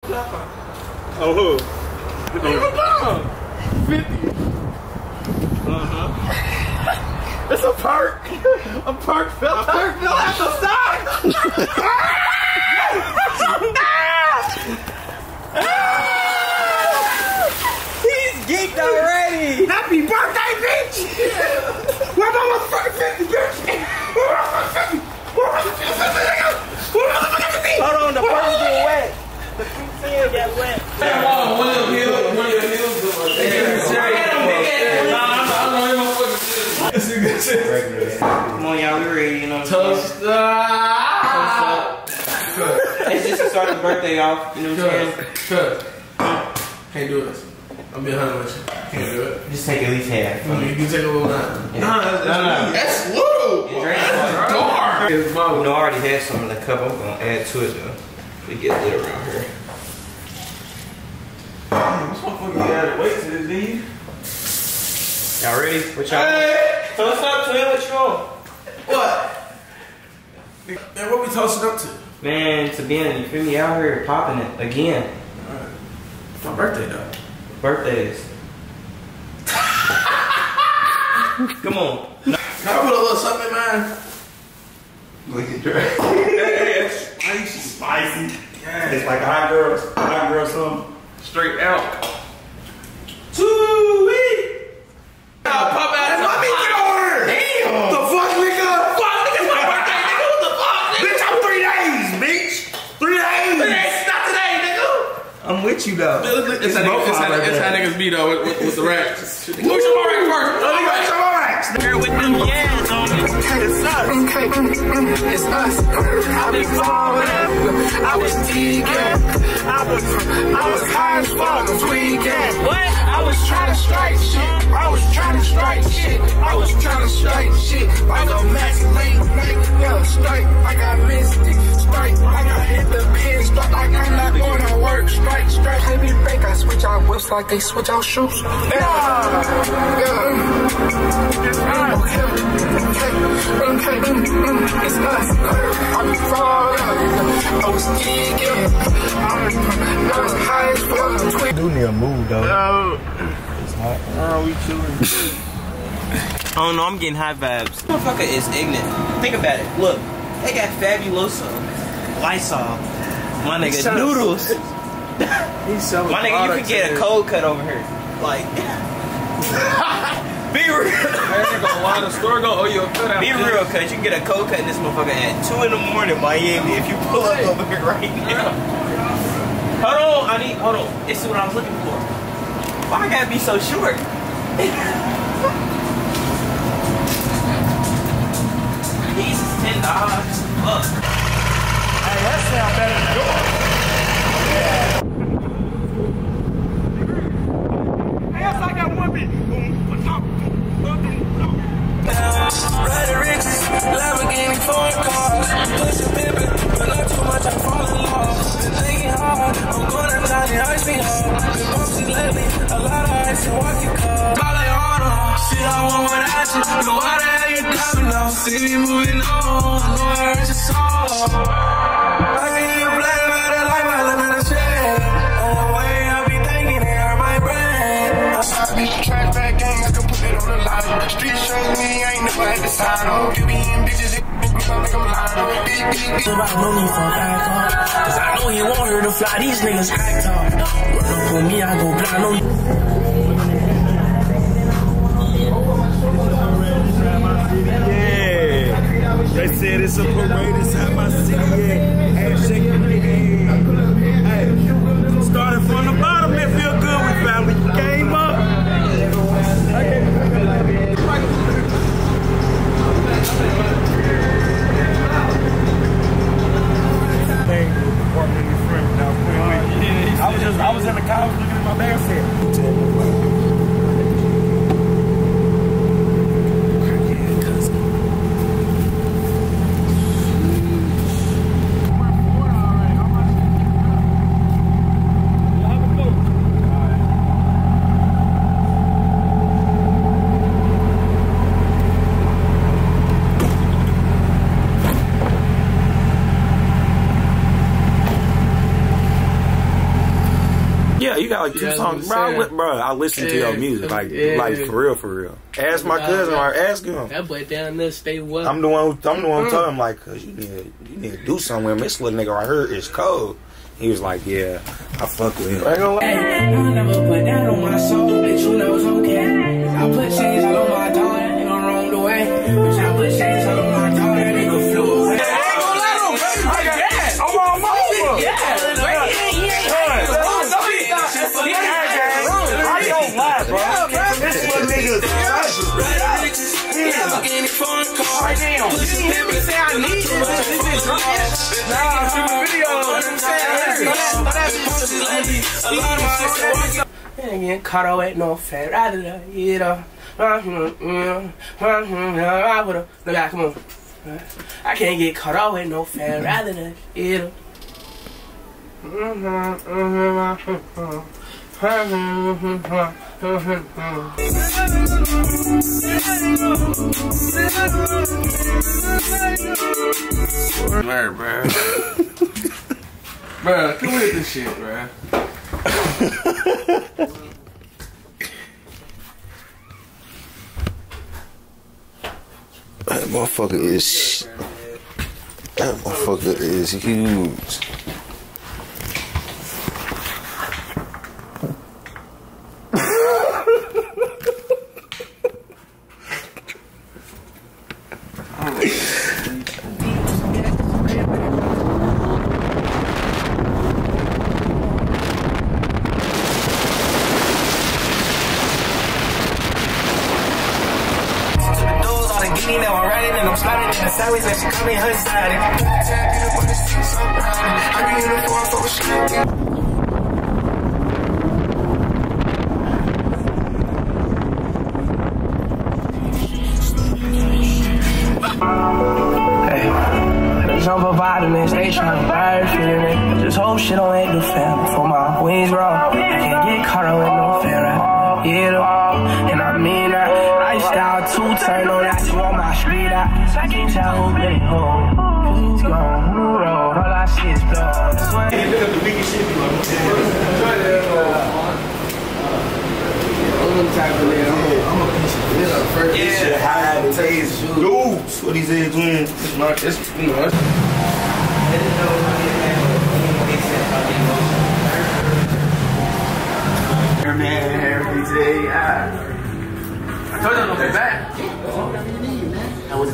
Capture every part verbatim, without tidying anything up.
Oh, who? fifty. Uh-huh. It's a perk. A perk fell out. A perk fell out the side. He's geeked already. Happy birthday, bitch. Where my motherfucking fifty, bitch? Hold on, the first get wet. The fruit seal got wet. One of them hills, one of them hills. Come on, y'all, we ready, you know what I'm saying? Toast up. It's just to start the birthday off, you know what I'm saying? Can't do this. I'm being honest with you. Can't do it. Just take at least half. You can take a little now. Yeah. No, that's, no, no. That's little. That's dark. You know, I already had some in the cup. I'm gonna add to it though. We get lit around here. Damn, this motherfucker gotta wait till this leave. Y'all ready? What y'all Hey! So what's up, twin? What you on? What? Man, what we toasting up to? Man, to being, you feel me, out here popping it again. Alright. It's my birthday though. Birthdays. Come on. Can I put a little something in mine? Look at Dre. Hey, it's spicy. Spicy. Yeah. It's like a hot girl, hot girl something. Straight out. Two-wee! I'll pop out. Let me get over. Damn. The fuck, nigga? Fuck, nigga, it's my birthday, nigga. What the fuck, nigga? Bitch, I'm three days, bitch. Three days. Three days, not today, nigga. I'm with you though. It's how niggas be though with, with, with the racks. Who's your more racks first? Let me get your more racks. Here with them yams on it. It's us. It's us. I've been falling. I was deacon. I was, I was high as fuck this weekend. What? I was trying to strike shit. I was trying to strike shit. I was trying to strike shit. Like a max late night. Yeah, strike like I missed it. Strike like I hit the pin. Strike like I'm not going to work. Strike, strike, let me break. I switch out whips like they switch out shoes. Yeah, yeah. It's us. Okay, okay, okay. It's us. I'm falling. I was digging. I was high as fuck. Do need a move though. No. It's hot. Oh, we chilling. I don't know, I'm getting high vibes. This motherfucker is ignorant. Think about it. Look, they got Fabuloso, Lysol, my nigga, noodles. He's so My nigga, you could get a cold cut over here. Like, be real. Why the store gonna owe you a cut out? Be real, cuz you can get a cold cut in this motherfucker at two in the morning, Miami, if you pull up over here right now. Hold on, I need, hold on. This is what I was looking for. Why I gotta be so short? These is ten dollars. Fuck. Hey, that sound better than yours. Hey, yes, I got one beat. Riding riches, Lamborghini foreign cars, pushing pimpin', but not too much, I fall in love. Been thinking hard, I'm going to down the ice me hard. Been bumpy lately, a lot of ice and walking cars. All like Otto, shit I want without you. Go why the hell you diving now? See me moving on, know I heard your song. I can hear you playing about it like my lemon shade. On the way, I be thinking it hurt my brain. I be track back gang, I can put it on the line. Street shows me, I ain't never had to sign on. You be in bitches, it group, I make them line on. Big, big, big. I know me for back off, cause I know he want her to fly. These niggas hacked off. Run up on me, I go blind. I know you. Yeah. They said it's a parade inside my city. Yeah. Ass shaking my head. Hey. Started from the bottom, it feel good. We finally came up. I was just, I was in the couch looking at my bag set. you got like two Yeah, songs, that's what I'm bro. saying. Bro, I listen to your Yeah. music, like, Yeah. like for real, for real. Ask my cousin, or ask him. That boy down there stay well. I'm the one. Who, I'm the one who told him like, cause you need, you need to do something with him. This little nigga right here is cold. He was like, yeah, I fuck with him. I ain't gonna lie. Hey, I never put that on my soul, bitch, you know it's okay. I put chains all on my dog, that nigga wrong the way. Bitch, I put chains all on my dog, that nigga flew away. I'm on my mama. Yeah, but he ain't, he ain't, I don't lie, bro. This little nigga is special. Lamborghini foreign car. Right now. Pussy pimpin', say I need it. This is drunk. Nah, see the video. A lot of my ain't getting caught up with no fan. Rather than, you know. Look back, come on. I can't get caught up with no fan. Rather than, you know. Word, bro. Bro, come with this shit, bro. That motherfucker is. That motherfucker is huge. Now I'm riding and I'm sliding in the sideways and she call me her side. I be uniform for shit. Hey, jump up out of this, they tryna buy feeling it. Just hope shit don't hit the fan before my wings grow. I can't get caught up with no fear, right? Yeah, and I mean that. Lifestyle two turn on that you on my street out. So I can't tell who really home. Who's gone, who road, all I see is blood. Yeah, dudes, what he said, twin. It's not, it's, you know, it's, man, every day. I told you I'm gonna be back. That was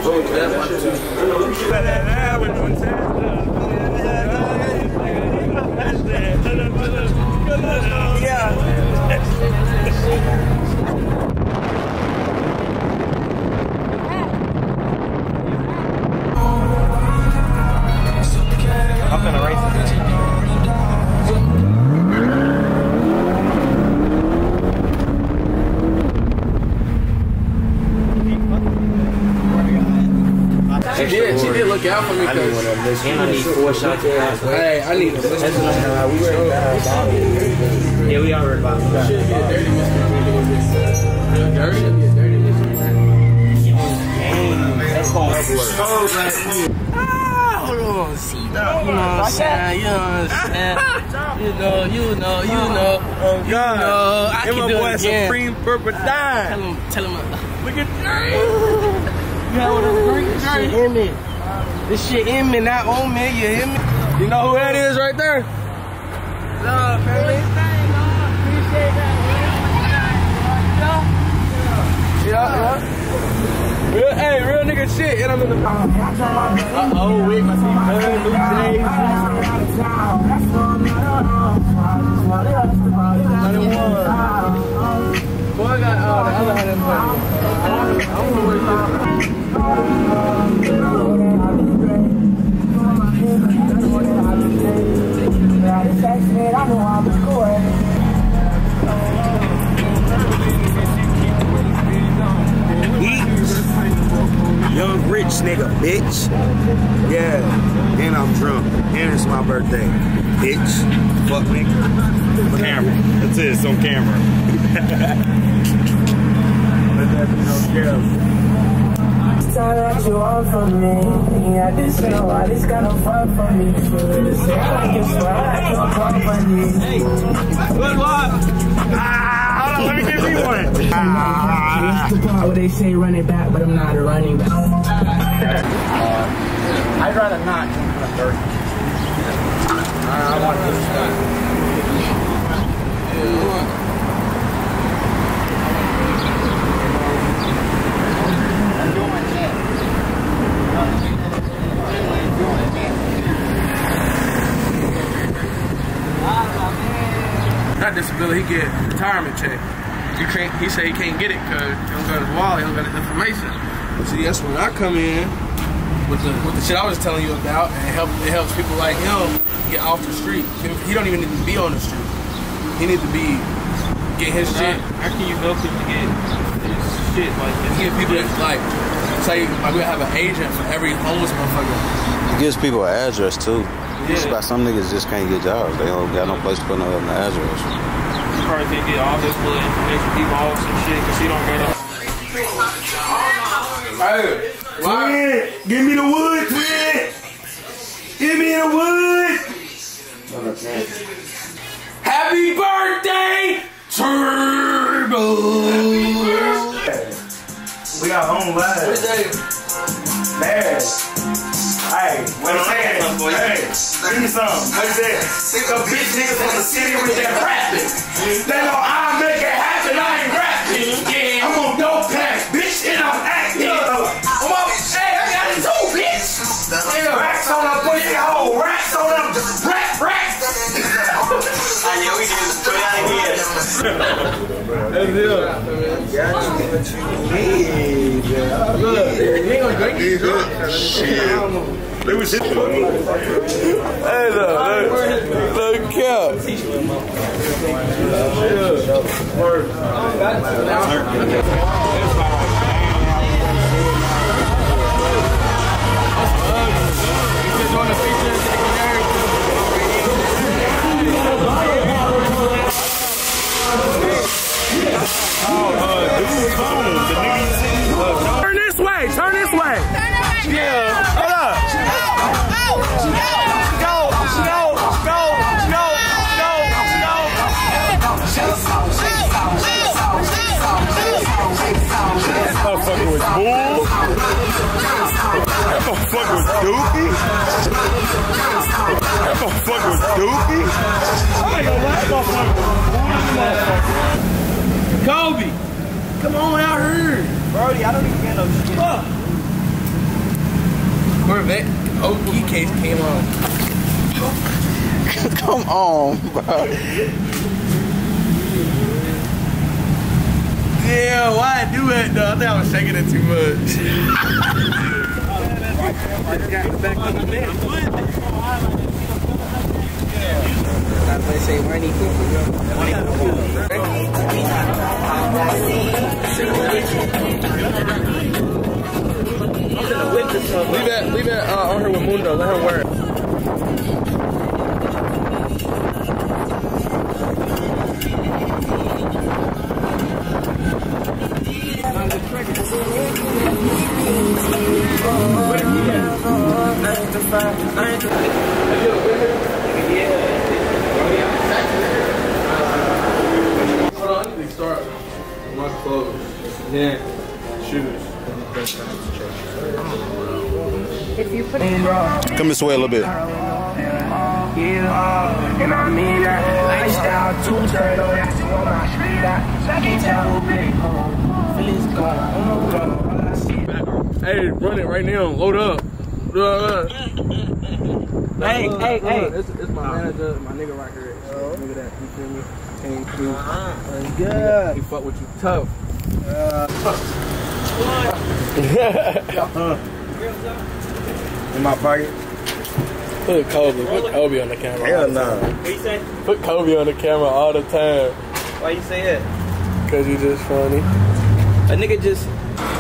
I'm gonna race it. She did, she did look out for me. I need one of them. And I need four shots. Hey, I need a That's what we were Yeah, we already about it. Should be a dirty mystery. Real dirty? Should be a dirty mystery. That's called Ah, hold on, see that. You know what I'm saying? You know what I'm saying? You know, you know, you know. You know, I can do it again. Supreme Purple Tell Dime. him, tell him. Look at that. You know what I'm This shit in me. This shit in me, not on me. You hear me? You know who that is right there? Love, family. Appreciate that. Yeah, yeah. Real, hey, real nigga shit. And I'm in the. Uh-oh, wait, my team. Boy, I got uh, the other hundred money. I'm gonna work Young rich nigga, bitch. Yeah, and I'm drunk. And it's my birthday. Bitch. Fuck nigga. Camera. That's it, it's on camera. Let that be no camera. sound like you want from me. Yeah, this know why this got no fun for me. This sound like you swear like you want company. Hey, good luck. Ah, hold on, let me give me one. Ah. It's the part where they say run it back, but I'm not a running back. uh, I'd rather not jump on a third. I want to do this guy. Not disability, he get retirement check. You can't. He say he can't get it because he don't got his wallet, he don't got his information. See, that's when I come in with the with the shit I was telling you about, and it help it helps people like him get off the street. He don't even need to be on the street. He needs to be get his shit. How can you help people get his shit like this? Get people that, like say like we have an agent for every homeless motherfucker. It gives people an address too. Yeah. About some niggas just can't get jobs. They don't got no place to put no other address. You probably can get all this little information people off some shit because he don't got no. Hey, twin, give me the wood, twin. Give me the wood. Happy birthday, Turbo! We got home live. Man. Hey, what I'm saying? Hey, give me some. What is that? The bitch niggas from the city with that rapping. They know I make it happen, I ain't rapping. Yeah, I'm on dope pack, bitch, and I'm acting. I'm up, hey, I got it too, bitch. Yeah, racks on them, put your whole racks on them. Rack, rack. I know we just put out here. That's it. Got you what you need. Look, you ain't gonna drink these. Shit. They was shit. Hey, look, look, look, cap. Turn this way, turn this way. Yeah, hold up. Motherfucker was bull. That motherfucker was dookie. That motherfucker was dookie. I ain't gonna lie, that motherfucker. Kobe, come on out here. Brody, I don't even get no shit. Fuck. Corvette O key case came on. Come on, bro. Yeah, why I do it though? I think I was shaking it too much. They say Randy Leave that, leave that uh, on her with Mundo. Let her wear it. Hold on, I need to start with my clothes. Yeah, shoes. If you put in raw. Come this way a little bit. Yeah, and I mean that lifestyle too turtle. That's on my street. I can tell who big home. Feelings gone. All I see. Hey, run it right now. Load up. Uh, Hey, uh, hey, uh, hey. It's, it's my manager, my nigga right here. So, nigga that, you feel me? Came through. Good. He fuck with you tough. In my pocket? Put Kobe, put Kobe on the camera. Hell no. What you say? Put Kobe on the camera all the time. Why you say that? Cause you just funny. A nigga just